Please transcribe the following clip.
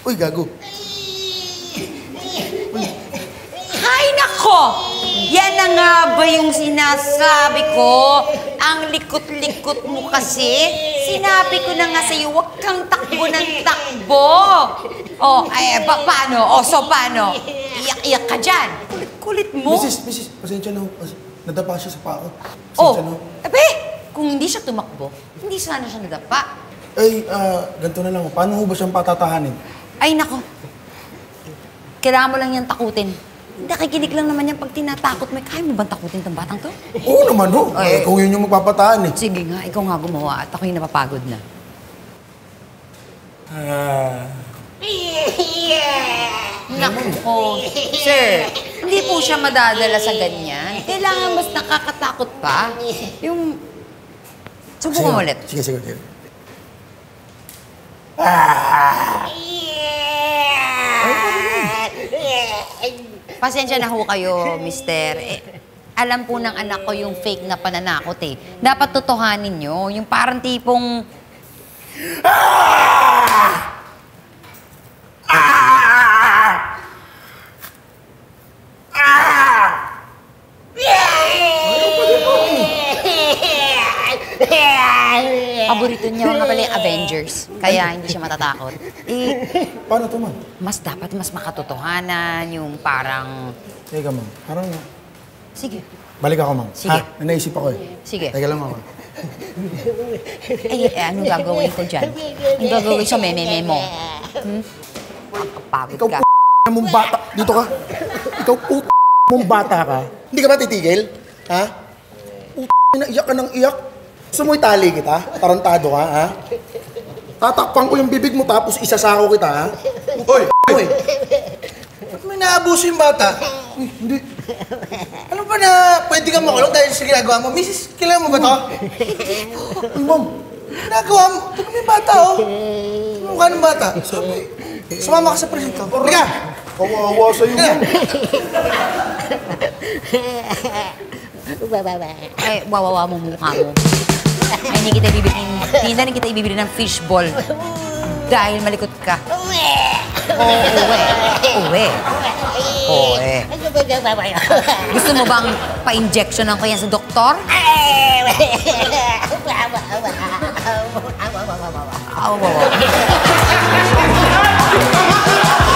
Uy, gago. Hay nako! Yan na nga ba yung sinasabi ko? Ang likot-likot mo kasi. Sinabi ko na nga sa'yo, huwag kang takbo ng takbo. O, paano? O, so paano? Iyak-iyak ka dyan. Kulit-kulit mo. Mrs. Pasensya na ho. Nadapa siya sa pako. Pasensya na ho. Kung hindi siya tumakbo, hindi sana siya nadapa. Ay, ganito na lang ho. Paano ho ba siyang patatahanin? Ay, nako. Kailangan mo lang yan takutin. Nakikinig lang naman yan pag tinatakot mo. Kaya mo bang takutin tong batang to? Oo naman ho. Ikaw yun yung magpapatahan eh. Sige nga, ikaw nga gumawa at ako yung napapagod na. Naku, sir, hindi po siya madadala sa ganyan. Kailangan mas nakakatakot pa. Yung... Subukan mo ulit. Sige. Pasensya na ho kayo, mister. Alam po ng anak ko yung fake na pananakot eh. Dapat totohanin nyo. Yung parang tipong... Paborito niya nga pala yung Avengers. Kaya hindi siya matatakot. Paano to, ma'am? Dapat mas makatotohanan, yung parang... Teka, ma'am. Parang... Sige. Balik ako, ma'am. Sige. May naisip ako eh. Sige. Teka lang ako. Anong gagawin ko dyan? Anong gagawin sa meme mo? Pagod ka. Ikaw mong bata. Dito ka. Ikaw mong bata ka. Hindi ka ba titigil? Ha? Iyak ka ng iyak. Gusto mo itali kita? Tarantado ka, ha? Tatakpan ko yung bibig mo tapos isasako kita, ha? Hoy! Ba't may naabuso yung bata? Hindi. Ano ba na pwede kang makulong dahil sa ginagawa mo? Mrs., kailangan mo ba to? Ay, ma'am. Ginagawa mo? Tignan mo yung bata, oh. Ano mukha ng bata? Sumama ka sa presinto. Halika! Kawawa sa'yo, ma'am. Ay, wawawa mo mukha mo. Ay, hindi kita ibibili ng fishball. Dahil malikot ka. Uwe. Gusto mo bang pa-injectionan ko yan sa doktor? Awa.